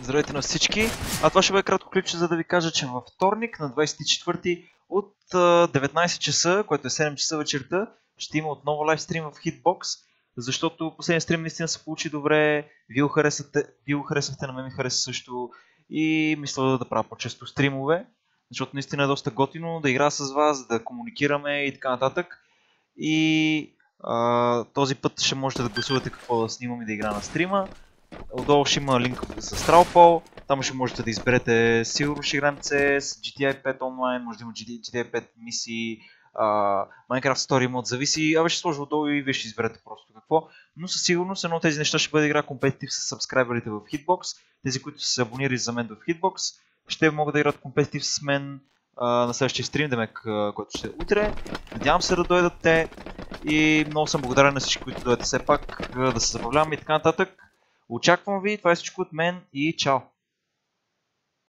Здравейте на всички! Това ще бъде кратко клипче, за да ви кажа, че във вторник на 24 от 19 часа, което е 7 часа вечерта, ще има отново лайвстрим в Hitbox, защото последния стрим наистина се получи добре, вие го харесахте, на мен ми хареса също и мисля да правя по-често стримове, защото наистина е доста готино да игра с вас, да комуникираме и така нататък. И този път ще можете да гласувате какво да снимам и да игра на стрима. Отдолу ще има линк с Strawpoll, там ще можете да изберете сигурно ще играем CS, GTA 5 онлайн, може да има GTA 5 мисии, Minecraft Story Mode, зависи, ще сложа отдолу и вие ще изберете просто какво. Но със сигурност едно от тези неща ще бъде игра компетитив с сабскрайберите в Hitbox, тези, които са се абонирали за мен в Hitbox, ще могат да играят компетитив с мен на следващия стрим, който ще е утре. Надявам се да дойдат те и много съм благодарен на всички, които дойдете все пак, да се забавляваме и така нататък. Очаквам ви, това е всичко от мен и чао!